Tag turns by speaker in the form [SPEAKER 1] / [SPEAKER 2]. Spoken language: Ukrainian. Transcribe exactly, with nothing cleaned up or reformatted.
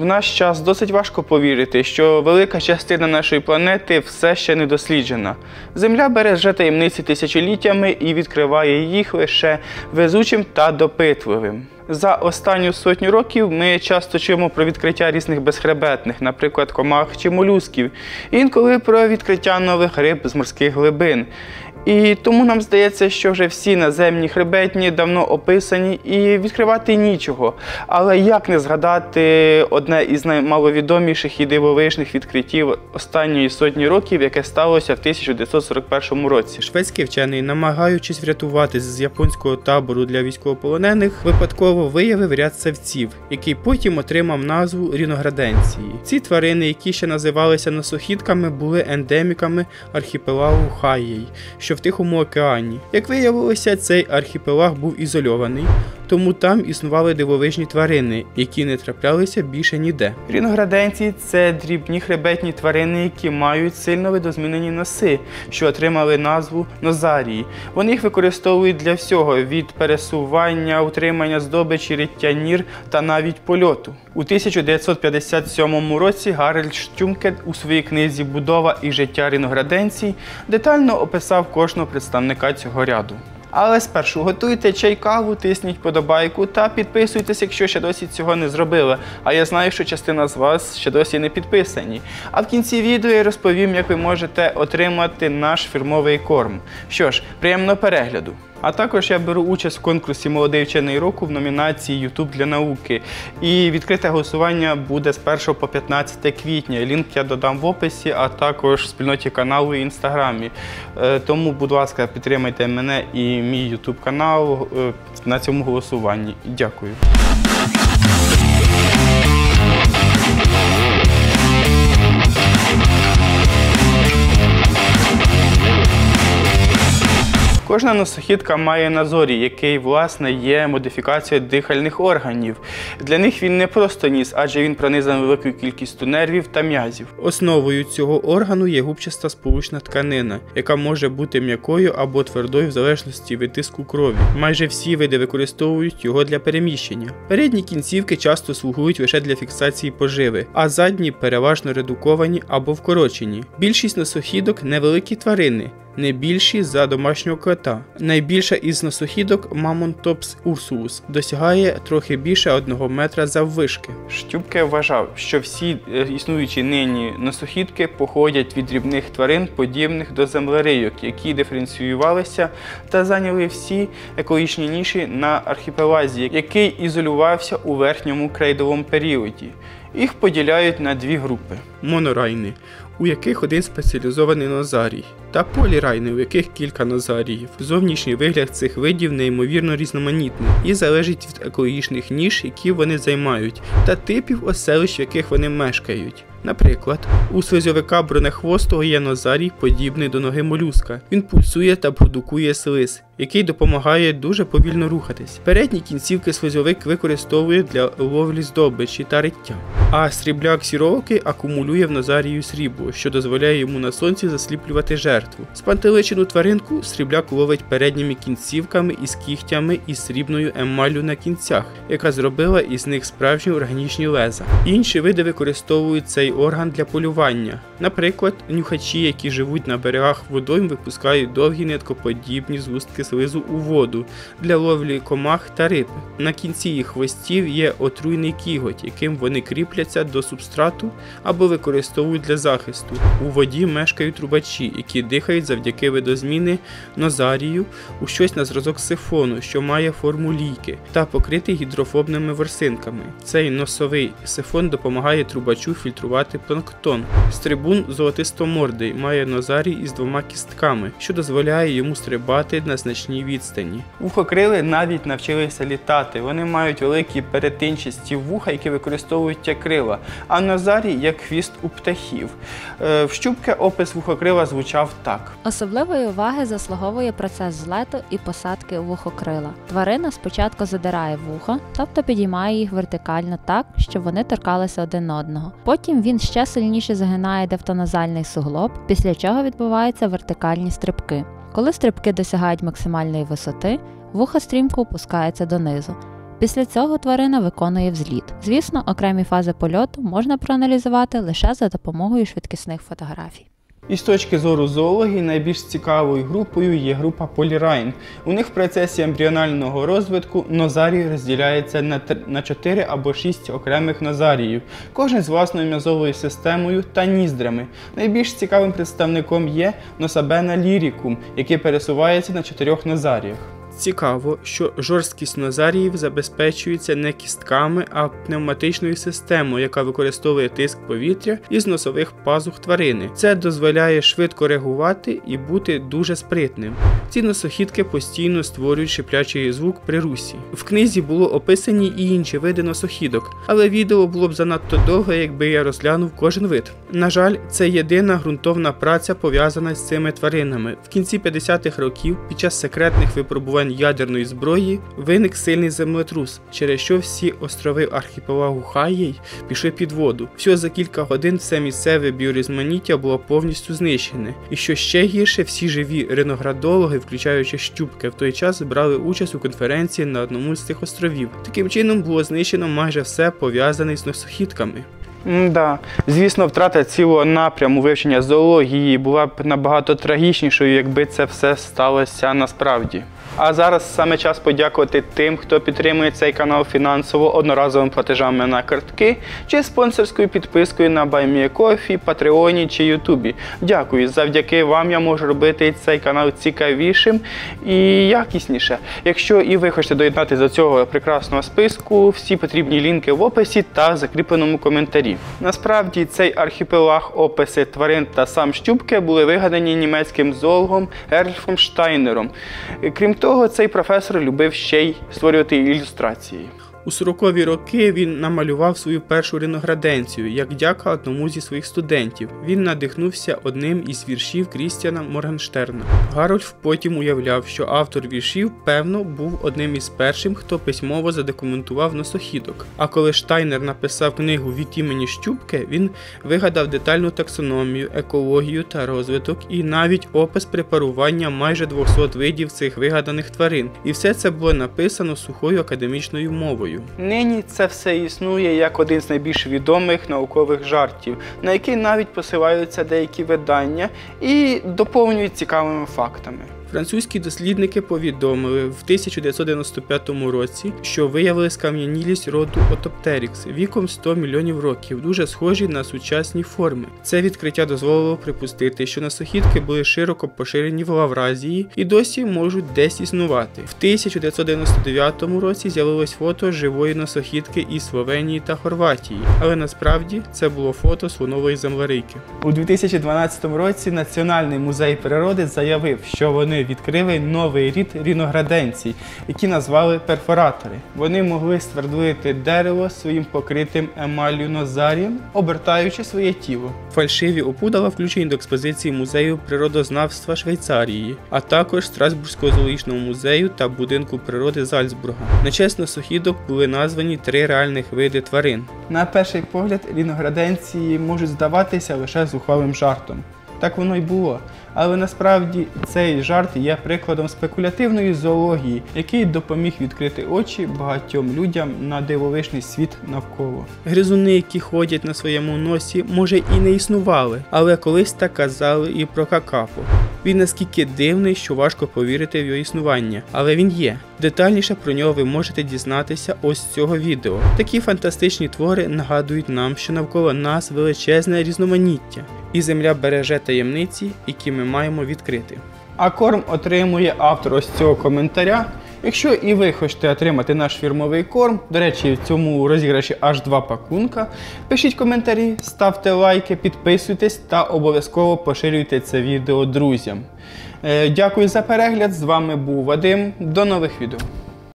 [SPEAKER 1] В наш час досить важко повірити, що велика частина нашої планети все ще не досліджена. Земля береже таємниці тисячоліттями і відкриває їх лише везучим та допитливим. За останню сотню років ми часто чуємо про відкриття різних безхребетних, наприклад, комах чи молюсків, інколи про відкриття нових риб з морських глибин. І тому нам здається, що вже всі наземні хребетні давно описані і відкривати нічого. Але як не згадати одне із наймаловідоміших і дивовижних відкриттів останньої сотні років, яке сталося в тисяча дев'ятсот сорок першому році.
[SPEAKER 2] Шведський вчений, намагаючись врятуватись з японського табору для військовополонених, випадково виявив ряд савців, який потім отримав назву рінограденції. Ці тварини, які ще називалися носохідками, були ендеміками архіпелагу Хаїй, що в Тихому океані. Як виявилося, цей архіпелаг був ізольований, тому там існували дивовижні тварини, які не траплялися більше ніде.
[SPEAKER 1] Рінограденці – це дрібні хребетні тварини, які мають сильно видозмінені носи, що отримали назву нозарії. Вони їх використовують для всього – від пересування, утримання здобичі, риття нір та навіть польоту. У тисяча дев'ятсот п'ятдесят сьомому році Гарольд Штюмкет у своїй книзі «Будова і життя рінограденцій» детально описав кожного представника цього ряду. Але спершу готуйте чай-каву, тисніть подобайку та підписуйтесь, якщо ще досі цього не зробили. А я знаю, що частина з вас ще досі не підписані. А в кінці відео я розповім, як ви можете отримати наш фірмовий корм. Що ж, приємного перегляду! А також я беру участь в конкурсі «Молодий вчений року» в номінації «Ютуб для науки». І відкрите голосування буде з першого по п'ятнадцяте квітня. Лінк я додам в описі, а також в спільноті каналу і інстаграмі. Тому, будь ласка, підтримайте мене і мій ютуб канал на цьому голосуванні. Дякую. Кожна носохідка має нозорій, який, власне, є модифікацією дихальних органів. Для них він не просто ніс, адже він пронизаний великою кількістю нервів та м'язів.
[SPEAKER 2] Основою цього органу є губчаста сполучна тканина, яка може бути м'якою або твердою в залежності від тиску крові. Майже всі види використовують його для переміщення. Передні кінцівки часто слугують лише для фіксації поживи, а задні переважно редуковані або вкорочені. Більшість носохідок – невеликі тварини, не більші за домашнього кота. Найбільша із носохідок, Мамонтопс урсулус, досягає трохи більше одного метра заввишки.
[SPEAKER 1] Штюбке вважав, що всі існуючі нині носохідки походять від дрібних тварин, подібних до землерийок, які диференціювалися та зайняли всі екологічні ніші на архіпелазі, який ізолювався у верхньому крейдовому періоді. Їх поділяють на дві групи.
[SPEAKER 2] Монорайни, у яких один спеціалізований нозарій, та полірайни, у яких кілька нозаріїв. Зовнішній вигляд цих видів неймовірно різноманітний і залежить від екологічних ніш, які вони займають, та типів оселищ, в яких вони мешкають. Наприклад, у слизьовика бронехвостого є нозарій, подібний до ноги молюска. Він пульсує та продукує слиз, який допомагає дуже повільно рухатись. Передні кінцівки слизьовик використовує для ловлі здобичі та риття. А срібляк сіровки акумулює в нозарію срібло, що дозволяє йому на сонці засліплювати жертву. Спантеличену тваринку срібляк ловить передніми кінцівками із кігтями і срібною емаллю на кінцях, яка зробила із них справжні органічні леза. Інші види використовують цей орган для полювання. Наприклад, нюхачі, які живуть на берегах водойм, випускають довгі ниткоподібні згустки слизу у воду для ловлі комах та риб. На кінці їх хвостів є отруйний кіготь, яким вони кріпляться до субстрату або використовують для захисту. У воді мешкають трубачі, які дихають завдяки видозміни нозарію у щось на зразок сифону, що має форму лійки та покритий гідрофобними ворсинками. Цей носовий сифон допомагає трубачу фільтрувати планктон. Стрибун золотистомордий має нозарій із двома кістками, що дозволяє йому стрибати на значній відстані.
[SPEAKER 1] Вухокрили навіть навчилися літати. Вони мають великі перетинчасті вуха, які використовують як крила, а нозарій як хвіст у птахів. В Штюбке опис вухокрила звучав так.
[SPEAKER 3] Особливої уваги заслуговує процес злету і посадки вухокрила. Тварина спочатку задирає вуха, тобто підіймає їх вертикально так, щоб вони торкалися один одного. Потім він ще сильніше загинає дифтоназальний суглоб, після чого відбуваються вертикальні стрибки. Коли стрибки досягають максимальної висоти, вухо стрімко опускається донизу. Після цього тварина виконує взліт. Звісно, окремі фази польоту можна проаналізувати лише за допомогою швидкісних фотографій.
[SPEAKER 1] І з точки зору зоології найбільш цікавою групою є група полірайн. У них в процесі ембріонального розвитку нозарій розділяється на, на чотири або шість окремих нозаріїв, кожен з власною м'язовою системою та ніздрями. Найбільш цікавим представником є Носабена лірікум, який пересувається на чотирьох нозаріях.
[SPEAKER 2] Цікаво, що жорсткість нозаріїв забезпечується не кістками, а пневматичною системою, яка використовує тиск повітря із носових пазух тварини. Це дозволяє швидко реагувати і бути дуже спритним. Ці носохідки постійно створюють шиплячий звук при русі. В книзі було описані і інші види носохідок, але відео було б занадто довге, якби я розглянув кожен вид. На жаль, це єдина ґрунтовна праця, пов'язана з цими тваринами. В кінці п'ятдесятих років, під час секретних випробувань ядерної зброї, виник сильний землетрус, через що всі острови архіпелагу Хаїй пішли під воду. Всього за кілька годин все місцеве біорізноманіття було повністю знищене. І що ще гірше, всі живі риноградологи, включаючи щупки, в той час брали участь у конференції на одному з цих островів. Таким чином було знищено майже все пов'язане з носохідками.
[SPEAKER 1] Да, звісно, втрата цілого напряму вивчення зоології була б набагато трагічнішою, якби це все сталося насправді. А зараз саме час подякувати тим, хто підтримує цей канал фінансово одноразовими платежами на картки чи спонсорською підпискою на BuyMeACoffee, Патреоні чи Ютубі. Дякую, завдяки вам я можу робити цей канал цікавішим і якісніше. Якщо і ви хочете доєднатися до цього прекрасного списку, всі потрібні лінки в описі та закріпленому коментарі. Насправді, цей архіпелаг, описи тварин та сам щупки були вигадані німецьким зоологом Ерльфом Штайнером. Крім того, цей професор любив ще й створювати ілюстрації.
[SPEAKER 2] У сорокові роки він намалював свою першу ринограденцію, як дяка одному зі своїх студентів. Він надихнувся одним із віршів Крістіана Моргенштерна. Гарольф потім уявляв, що автор віршів, певно, був одним із перших, хто письмово задокументував носохідок. А коли Штайнер написав книгу від імені щупки, він вигадав детальну таксономію, екологію та розвиток і навіть опис препарування майже двохсот видів цих вигаданих тварин. І все це було написано сухою академічною мовою.
[SPEAKER 1] Нині це все існує як один з найбільш відомих наукових жартів, на який навіть посилаються деякі видання і доповнюють цікавими фактами.
[SPEAKER 2] Французькі дослідники повідомили в тисяча дев'ятсот дев'яносто п'ятому році, що виявили скам'янілість роду Отоптерікс віком сто мільйонів років, дуже схожі на сучасні форми. Це відкриття дозволило припустити, що носохідки були широко поширені в Лавразії і досі можуть десь існувати. В тисяча дев'ятсот дев'яносто дев'ятому році з'явилось фото живої носохідки із Словенії та Хорватії, але насправді це було фото слонової землерийки.
[SPEAKER 1] У дві тисячі дванадцятому році Національний музей природи заявив, що вони відкрили новий рід рінограденцій, які назвали перфоратори. Вони могли ствердлити дерево своїм покритим емаллю нозарієм, обертаючи своє тіло.
[SPEAKER 2] Фальшиві опудала включені до експозиції музею природознавства Швейцарії, а також Страсбурзького зоологічного музею та будинку природи Зальцбурга. На честь носохідок були названі три реальних види тварин.
[SPEAKER 1] На перший погляд, рінограденції можуть здаватися лише зухвалим жартом. Так воно й було. Але насправді цей жарт є прикладом спекулятивної зоології, який допоміг відкрити очі багатьом людям на дивовижний світ навколо.
[SPEAKER 2] Гризуни, які ходять на своєму носі, може і не існували, але колись так казали і про какафу. Він наскільки дивний, що важко повірити в його існування, але він є. Детальніше про нього ви можете дізнатися ось з цього відео. Такі фантастичні твори нагадують нам, що навколо нас величезне різноманіття, і Земля береже таємниці, які ми маємо відкрити.
[SPEAKER 1] А корм отримує автор ось цього коментаря. Якщо і ви хочете отримати наш фірмовий корм, до речі, в цьому розіграші аж два пакунка, пишіть коментарі, ставте лайки, підписуйтесь та обов'язково поширюйте це відео друзям. Дякую за перегляд, з вами був Вадим, до нових відео.